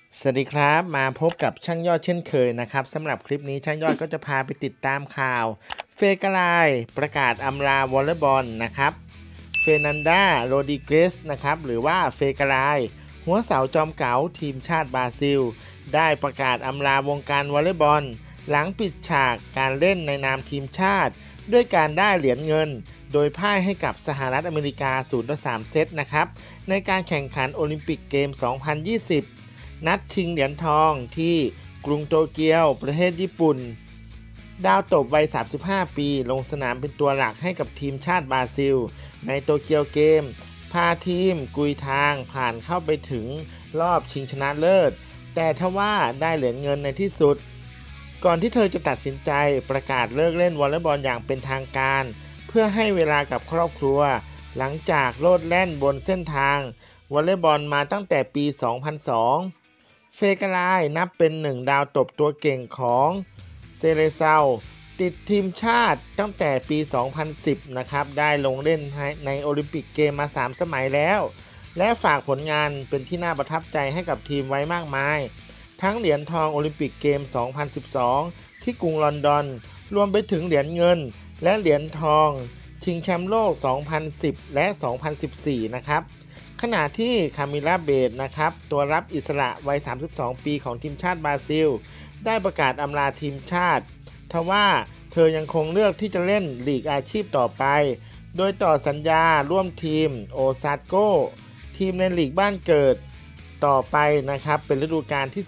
สวัสดีครับมาพบกับช่างยอดเช่นเคยนะครับสำหรับคลิปนี้ช่างยอดก็จะพาไปติดตามข่าวเฟกาไลประกาศอำลาวอลเลย์บอลนะครับเฟรนันดาโรดิเกสนะครับหรือว่าเฟกาไลหัวเสาจอมเก๋าทีมชาติบราซิลได้ประกาศอำลาวงการวอลเลย์บอลหลังปิดฉากการเล่นในนามทีมชาติด้วยการได้เหรียญเงินโดยพ่ายให้กับสหรัฐอเมริกา0-3 เซตนะครับในการแข่งขันโอลิมปิกเกม 2020 นัดชิงเหรียญทองที่กรุงโตเกียวประเทศญี่ปุ่นดาวตบวัย 35 ปีลงสนามเป็นตัวหลักให้กับทีมชาติบราซิลในโตเกียวเกมพาทีมกุยทางผ่านเข้าไปถึงรอบชิงชนะเลิศแต่ทว่าได้เหรียญเงินในที่สุดก่อนที่เธอจะตัดสินใจประกาศเลิกเล่นวอลเลย์บอลอย่างเป็นทางการเพื่อให้เวลากับครอบครัวหลังจากโลดแล่นบนเส้นทางวอลเลย์บอลมาตั้งแต่ปี 2002 เฟกาไลนับเป็นหนึ่งดาวตบตัวเก่งของเซเลเซาติดทีมชาติตั้งแต่ปี 2010 นะครับได้ลงเล่นในโอลิมปิกเกมมา 3 สมัยแล้วและฝากผลงานเป็นที่น่าประทับใจให้กับทีมไว้มากมายทั้งเหรียญทองโอลิมปิกเกม 2012 ที่กรุงลอนดอนรวมไปถึงเหรียญเงินและเหรียญทองชิงแชมป์โลก 2010 และ 2014 นะครับขณะที่คามิล่าเบดนะครับตัวรับอิสระวัย 32 ปีของทีมชาติบราซิลได้ประกาศอำลาทีมชาติทว่าเธอยังคงเลือกที่จะเล่นลีกอาชีพต่อไปโดยต่อสัญญาร่วมทีมโอซาโกทีมในลีกบ้านเกิดต่อไปนะครับเป็นฤดูกาลที่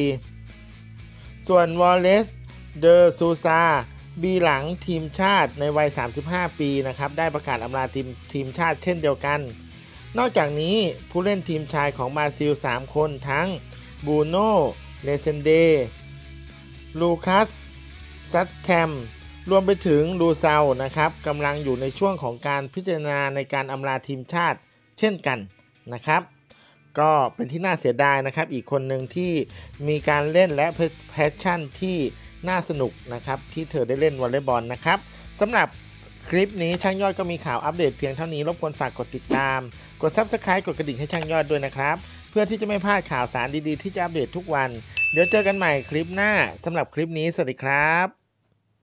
14ส่วนวอลเลซเดอซูซาบีหลังทีมชาติในวัย 35 ปีนะครับได้ประกาศอำลาทีมชาติเช่นเดียวกันนอกจากนี้ผู้เล่นทีมชายของบราซิล 3 คนทั้งบูโน่เลเซนเดลูคัสซัตแคมรวมไปถึงลูเซานะครับกำลังอยู่ในช่วงของการพิจารณาในการอำลาทีมชาติเช่นกันนะครับก็เป็นที่น่าเสียดายนะครับอีกคนหนึ่งที่มีการเล่นและแพชชั่นที่น่าสนุกนะครับที่เธอได้เล่นวอลเลย์บอลนะครับสำหรับคลิปนี้ช่างยอดก็มีข่าวอัปเดตเพียงเท่านี้รบกวนฝากกดติดตามกด Subscribe กดกระดิ่งให้ช่างยอดด้วยนะครับเพื่อที่จะไม่พลาดข่าวสารดีๆที่จะอัปเดตทุกวันเดี๋ยวเจอกันใหม่คลิปหน้าสำหรับคลิปนี้สวัสดีครับ